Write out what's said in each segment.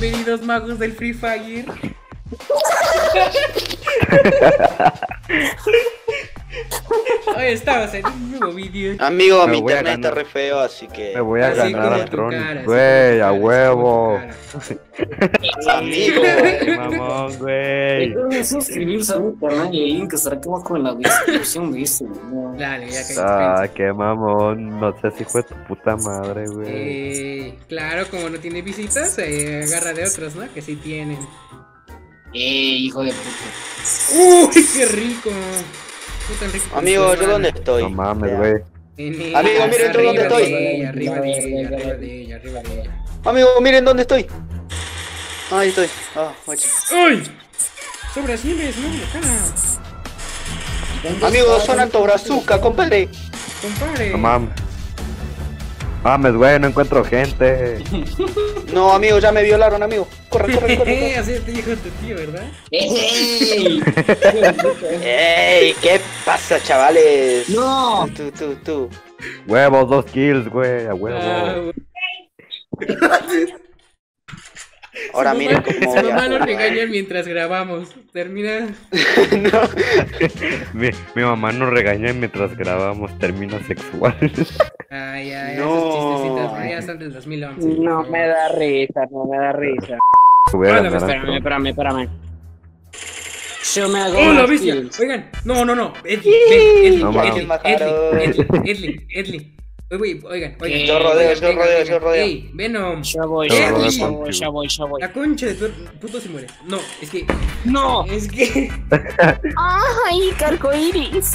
bienvenidos magos del Free Fire. Hoy estamos en un nuevo vídeo. Amigo, mi Me voy a internet está ganar. re feo, así que... Me voy a Así ganar como a tu Tron, cara, así güey, a como tu huevo. cara. Amigo, Qué mamón, güey. Recuerden suscribirse a mi canal y el link estará aquí abajo en la descripción de este video. Dale, ya que Ah, qué mamón. No seas hijo de tu puta madre, güey. claro, como no tiene visitas, agarra de otros, ¿no? Que sí tienen. Hijo de puta. ¡Uy, qué rico! Qué tan rico. amigo, ¿yo dónde estoy? No mames, güey. Amigo, miren tú dónde estoy. Arriba de ella, arriba de ella, arriba de ella. Amigo, miren dónde estoy. Ahí estoy. Ah, oye. ¡Uy! Sobras nieves, no, cara. Amigo, son alto brazuca, compadre. Compare. No mames. Mames, güey, no encuentro gente. No, amigo, ya me violaron, amigo. Corre, corre, corre. Así te dijo tu tío, ¿verdad? ¡Ey! ¡Ey! ¿Qué pasa, chavales? ¡No! Tú. Huevos, 2 kills, güey, a Ah, huevo. Ahora su miren mamá- cómo Su voy a mamá lo jugar. regaña mientras grabamos. Termina. No. Mi mamá nos regaña mientras grabamos términos sexuales. Ay, ay, No. esos chistecitos ya están del 2011. No me da risa, no me da risa. Voy a Hola, ganar a Espérame. Tron. Yo me hago ¡Oh, la unas bestia! kills. Oigan, no. Edli, No mames. Edli. Oigan. Yo rodeo. Ey, Venom. Ya voy. La concha de tu puto se muere. No, es que. ¡No! Es que. ¡Ay, carcoiris!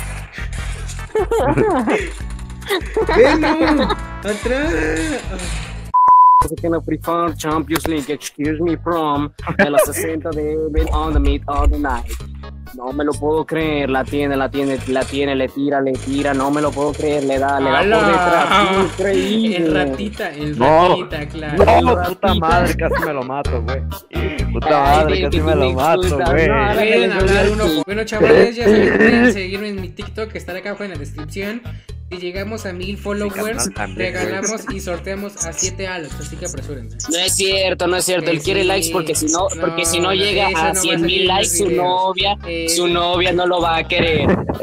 Venom. Atrás. Que no Free Fire Champions League, excuse me from, de los 60 de Evil on the Mid of the Night. No me lo puedo creer, la tiene, le tira, no me lo puedo creer, le da por detrás, increíble. El ratita, No. claro. No, puta madre, casi me lo mato, güey. Puta madre, casi me lo mato, güey. Pueden hablar uno. Bueno, chavales, ya saben, pueden seguirme en mi TikTok, que estará acá abajo en la descripción. Si llegamos a 1000 followers, canal también, regalamos y sorteamos a 7 Alex, así que apresúrense. No es cierto, él quiere Sí. likes porque si no No, llega eso a no va a 100,000 salir en likes los su videos. novia no lo va a querer.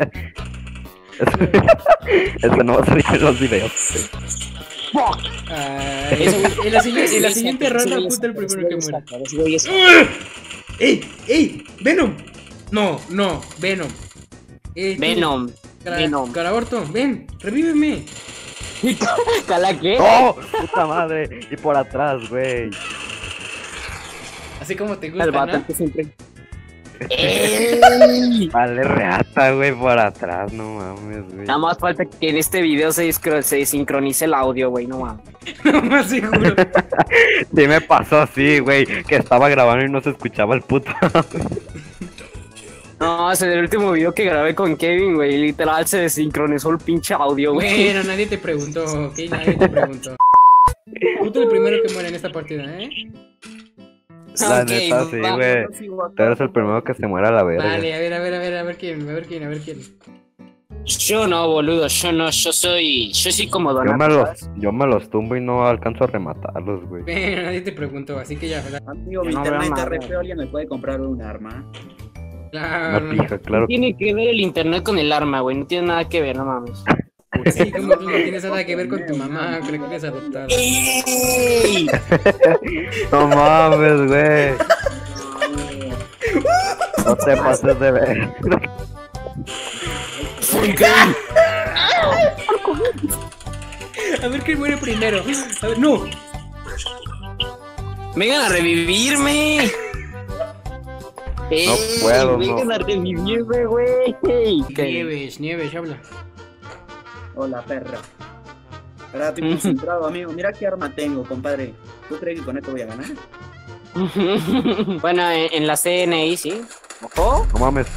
Eso no va a salir en los videos. En la siguiente ronda, puta, el primero que muera. ¡Ey! ¡Venom! No, Venom. Tú, Venom. Calaborto, ven, revíveme. ¿Cala qué? ¡Oh! Puta madre. Y por atrás, güey. Así como te El gusta, vato ¿no? que siempre. ¡Ey! Vale, reata, güey, por atrás, no mames, güey. Nada más falta que en este video se sincronice el audio, güey, no mames. No más seguro. Sí me pasó así, güey, que estaba grabando y no se escuchaba el puto. No, ese del último video que grabé con Kevin, güey, literal se desincronizó el pinche audio, güey. Bueno, nadie te preguntó, ok, nadie te preguntó. Tú el primero que muere en esta partida, ¿eh? La Ok, neta, sí, vamos, güey. sigo acá. Tú eres el primero que se muera a la verga. Vale, a ver quién. Yo no, boludo, yo soy como Donato. Yo me los tumbo y no alcanzo a rematarlos, güey. Bueno, nadie te preguntó, así que ya, ¿verdad? Amigo, mi No internet veo está re nada. feo, ¿alguien me puede comprar un arma? Claro. Una pija, claro. Tiene que ver el internet con el arma, güey, no tiene nada que ver, no mames. Sí, como tú no tienes nada que ver con tu mamá, creo que eres adoptada. ¡Ey! No mames, güey. No te pases de ver. A ver quién muere primero. A ver, no. ¡Vengan a revivirme! No puedo, ¡Vengan no. a revivirme, güey! Nieves, habla. Hola, perra. Ahora estoy concentrado, amigo. Mira qué arma tengo, compadre. ¿Tú crees que con esto voy a ganar? Bueno, en la CNI, sí. Ojo, No mames.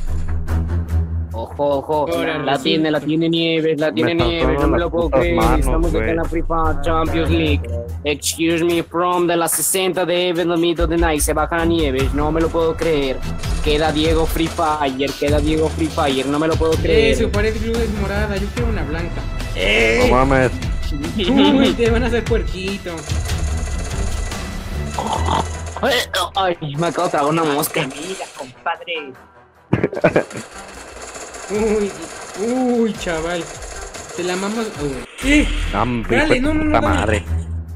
ojo. Ahora La tiene Nieves, Me están no sonando me lo las puedo putas creer. manos, Estamos acá güey. en la Free Fire Champions League. Excuse me from de las 60 de Evil on the Mid of the Night. Se baja Nieves, no me lo puedo creer. Queda Diego Free Fire, no me lo puedo creer. Su pared blue es morada, yo quiero una blanca. No mames. Uy, te van a hacer puerquito. Ay, me acabo de tragar una mosca. Mira, compadre. Uy, chaval. Te la mamas. ¡Eh! Hambre, Dale, hijo de no, puta dale. madre.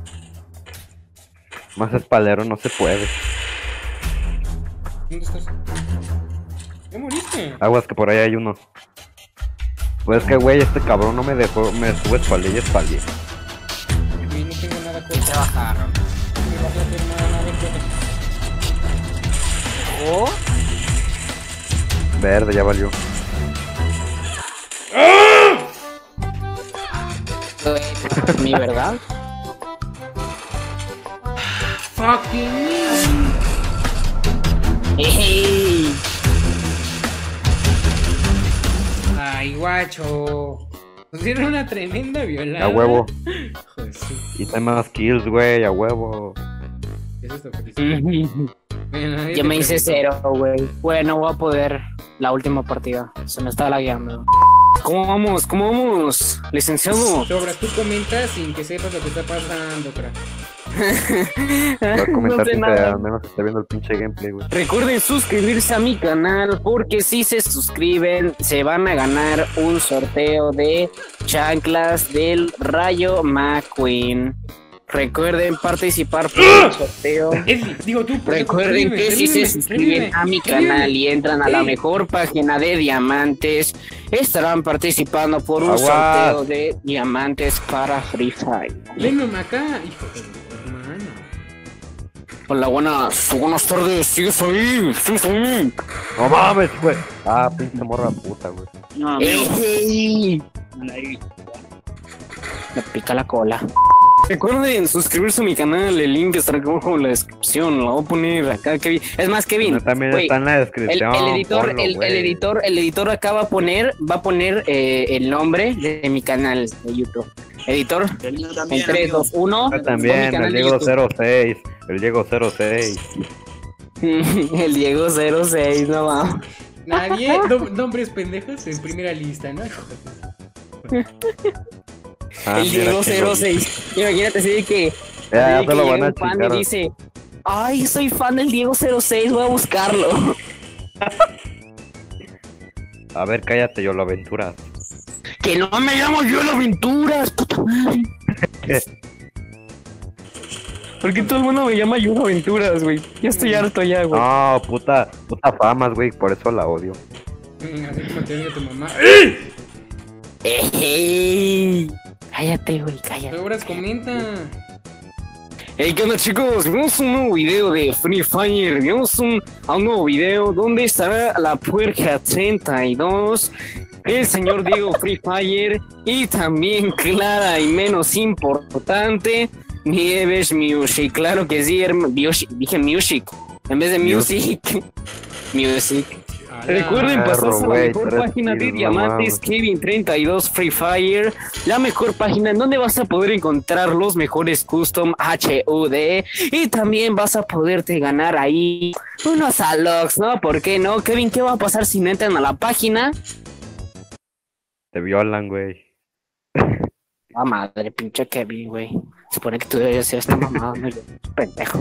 Más espalero no se puede. ¿Dónde estás? ¿Ya moriste? Aguas que por ahí hay uno. Pues que güey, este cabrón no me dejó, me estuve espalé y espalé. Uy, no tengo nada con Se bajaron. me vas a hacer nada, Oh, Verde, ya valió. mi verdad. Fucking me. Ey. Ay, guacho. Pusieron una tremenda violada. A huevo. Joder, sí. Y hay más kills, güey, a huevo. ¿Qué es esto, Feliz? Bueno, nadie Yo te me hice preguntó. 0, güey. Bueno, voy a poder la última partida. Se me está lagueando. ¿Cómo vamos? ¿Cómo vamos? Licenciado. Sobra, tú comentas sin que sepas lo que está pasando, crack. Voy a comentar No sé que nada. al menos esté viendo el pinche gameplay, güey. Recuerden suscribirse a mi canal porque si se suscriben se van a ganar un sorteo de chanclas del Rayo McQueen. Recuerden participar por el sorteo. Digo tú, porque Recuerden que si se suscriben a mi canal y entran a la mejor página de diamantes, estarán participando por un Aguas. sorteo de diamantes para Free Fire. Venme acá, hijo de tu hermano. Hola, buenas tardes, ¿sigues ahí? ¿Sigues ahí? No mames, güey. Ah, pinche morra puta, güey. No, amigo. ¡Ey! Me pica la cola. Recuerden suscribirse a mi canal, el link estará aquí abajo en la descripción, lo voy a poner acá, Kevin. Es más, Kevin, También güey, está en la el descripción. editor, ponlo, el güey. editor acá va a poner el nombre de mi canal de YouTube. Editor, El mío en también, 3, amigo. 2, 1. Yo también, el Diego 06. El Diego 06. El Diego 06, no mames. Nadie, nombres pendejos en primera lista, ¿no? Ah, El mira Diego qué bonito. 06. Imagínate así de que, Ya, de se que lo llega van a un fan chingar. y dice, ay, soy fan del Diego 06, voy a buscarlo. A ver, cállate, yo lo aventuras. Que no me llamo yo la aventuras, puta madre. ¿Por qué todo el mundo me llama yo aventuras, güey? Ya estoy harto ya, güey. No, puta famas, güey, por eso la odio. Así como te diga tu mamá. Ey, cállate, güey, cállate. Sobras, comenta. Hey, ¿qué onda, chicos? Vemos un nuevo video de Free Fire. Vemos a un nuevo video donde estará la puerca 32, el señor Diego Free Fire y también, clara y menos importante, Nieves Music. Claro que sí, dije Music en vez de Music. Music. Recuerden pasarse a la güey, mejor 3 página de kills, no diamantes, mames. Kevin32 Free Fire, la mejor página en donde vas a poder encontrar los mejores custom HUD y también vas a poderte ganar ahí unos alogs, ¿no? ¿Por qué no? Kevin, ¿qué va a pasar si no entran a la página? Te violan, güey. Ah, madre, pinche Kevin, güey. Se supone que tú deberías ser esta mamada, no yo, pendejo.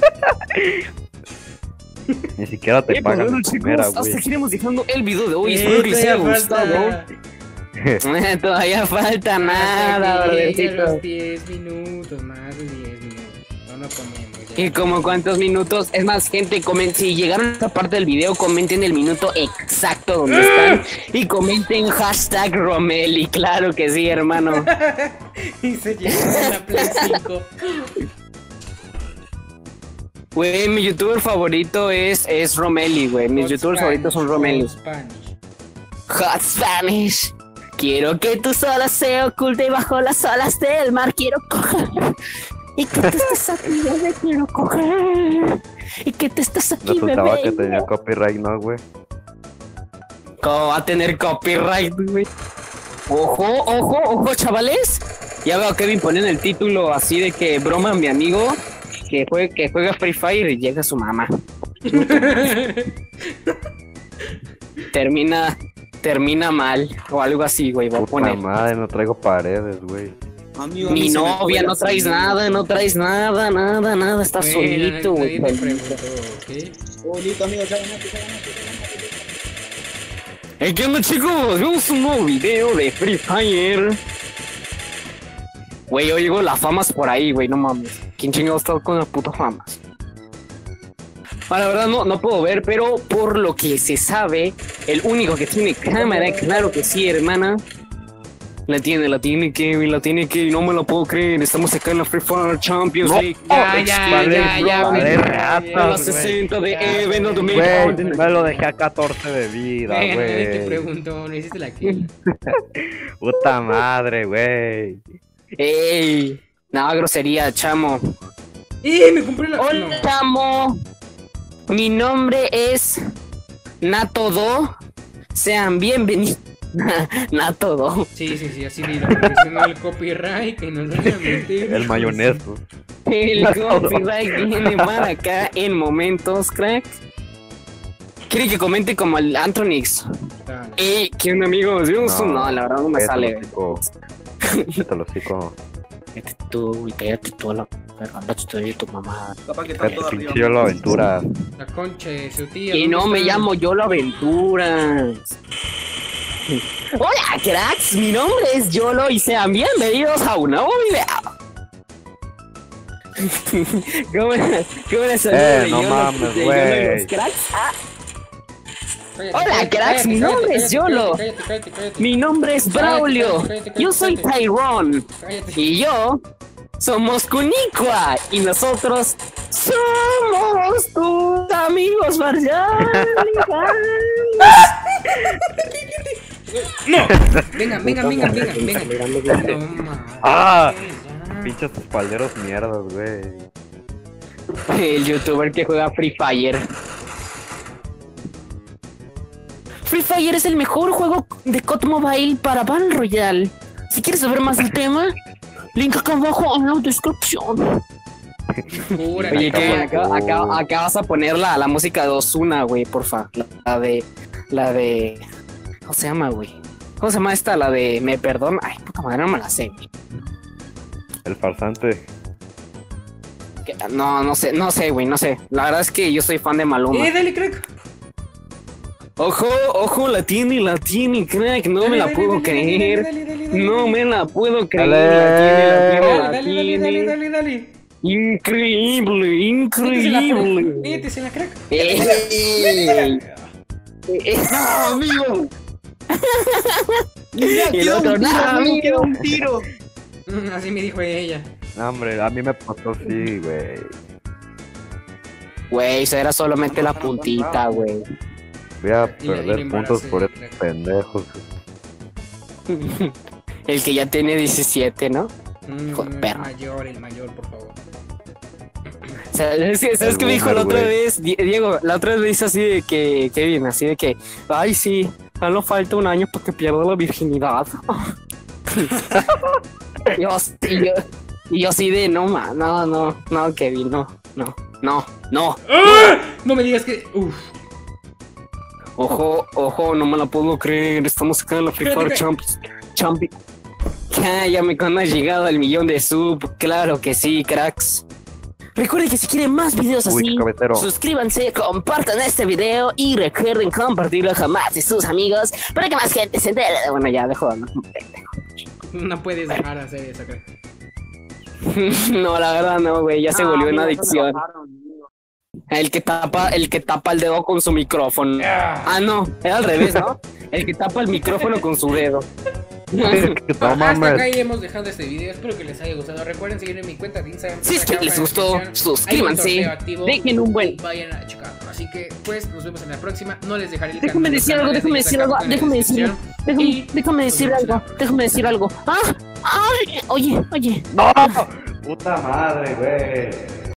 Ni siquiera te Pues pagan bueno, la primera, chicos, hasta güey. aquí iremos dejando el video de hoy. Espero que les haya gustado. Todavía falta nada, verdecito. Los 10 minutos, más de 10 minutos. No ponemos. ¿Y como cuántos minutos? Es más, gente, si llegaron a esta parte del video, comenten el minuto exacto donde están y comenten hashtag Romeli. Claro que sí, hermano. Y se llegó a la Play 5. Güey, mi youtuber favorito es Romeli, güey. Mis youtubers favoritos son Romeli. Hot Spanish. Quiero que tu sola se oculte bajo las olas del mar. Quiero coger. Y que tú estés aquí, bebé. Quiero coger. Y que tú estés aquí, Resultaba bebé. que tenía copyright, ¿no, güey? ¿Cómo va a tener copyright, güey? Ojo, chavales. Ya veo a Kevin poniendo el título así de que broma mi amigo que juega Free Fire y llega su mamá. Termina mal o algo así, güey. Voy a Puta poner. madre, no traigo paredes, güey. Amigo, a Mi mí se me fue novia, la no traes señal. nada, no traes nada, estás solito, Nadie güey. te preguntó, ¿ok? Oh, listo, amigo, ya ganaste, ya ganaste. ¿Qué onda, chicos? Vemos un nuevo video de Free Fire. Güey, oigo las famas por ahí, güey, no mames. ¿Quién chingado está con las putas famas? La verdad no puedo ver, pero por lo que se sabe, el único que tiene cámara, claro que sí, hermana. La tiene Kevin, no me lo puedo creer. Estamos acá en la Free Fire Champions League. Ya, Vale, A ratas, las 60 de Ya, Even of the güey. Mid. Me lo dejé a 14 de vida, Nadie te güey. preguntó, no hiciste la kill. Puta madre, güey. Ey, no, grosería, chamo. Me compré la... Hola, no. chamo. Mi nombre es Nato2. Sean bienvenidos. Nato2. Sí, así dilo, porque si no el copyright que nos van a meter. El mayoneso. El copyright viene para acá en momentos, crack. ¿Quiere que comente como el Antronix? Dale. ¿Qué onda, amigos? No, la verdad no me sale. Te lo explico. Cállate tú, güey, cállate tú a la verga, andate de tu mamá. Capaz que está todo Pinche arriba. yo la aventura. La concha de su tía. Y ¿dónde no me está? llamo Yolo Aventuras. Hola, cracks, mi nombre es Yolo y sean bienvenidos a un nuevo video. ¿Cómo les saludo? No mames, güey. Cállate, Hola, cállate, cracks, mi cállate, nombre es cállate, Yolo. cállate. Mi nombre es Braulio. Yo soy Tyrone. Cállate. Y yo somos Kunikwa. Y nosotros somos tus amigos marciales. Vengan. No mames. ¡Ah! Ya. Pinches espalderos mierdas, güey. El youtuber que juega Free Fire. Free Fire es el mejor juego de COD Mobile para Battle Royale. Si quieres saber más del tema, link acá abajo en la descripción. Pura Oye, caca. que acá vas a poner la música de Ozuna, güey, porfa. La de... ¿Cómo se llama, güey? ¿Cómo se llama esta? La de... Me perdona. Ay, puta madre, no me la sé, güey. El farsante. No sé, güey, no sé. La verdad es que yo soy fan de Maluma. Dale, crack. Ojo, la tiene, crack. No me la puedo creer. No me la puedo creer. La tiene. Dale. Increíble. Métese en la crack. No, amigo. Ya, Y el quedó otro, un tiro, no, amigo, quedó amigo. un tiro. Así me dijo ella. No, hombre, a mí me pasó así, güey. Güey, eso era solamente la puntita, güey. Voy a Y la perder puntos embaracé, por estos crack. pendejos. El que ya tiene 17, ¿no? Joder, perro. El mayor, por favor. O sea, ¿sabes qué me dijo la boomer, otra güey. vez? Diego, la otra vez me dice así de que, Kevin, así de que, ay, sí, solo falta un año para que pierda la virginidad. y yo así de, no, Kevin, no. No me digas que. Uf. Ojo, no me la puedo creer, estamos acá en la Free Fire Champions. Cállame cuando has llegado al 1,000,000 de sub, claro que sí, cracks. Recuerden que si quieren más videos Uy, así, cabecero. suscríbanse, compartan este video y recuerden compartirlo jamás de sus amigos para que más gente se entere. Bueno, ya, dejo de hablar. No puedes dejar de hacer eso, crack. No, la verdad no, güey, ya se volvió una adicción. El que tapa el dedo con su micrófono. Ah, no, era al revés, ¿no? El que tapa el micrófono con su dedo. No Hasta acá mames. hemos dejado este video. Espero que les haya gustado. Recuerden seguirme en mi cuenta de Instagram. Si es que Acá les en la gustó, descripción suscríbanse, hay un sorteo activo. dejen un buen. Vayan a checarlo. Así que, pues, nos vemos en la próxima. No les dejaré el Déjame canal, decir los algo, canales déjame de decir ellos algo, acá en la déjame decir, descripción. Y déjame nos decir vemos en la algo, déjame decir algo. Ay, oye. ¡No! ¡Puta madre, güey!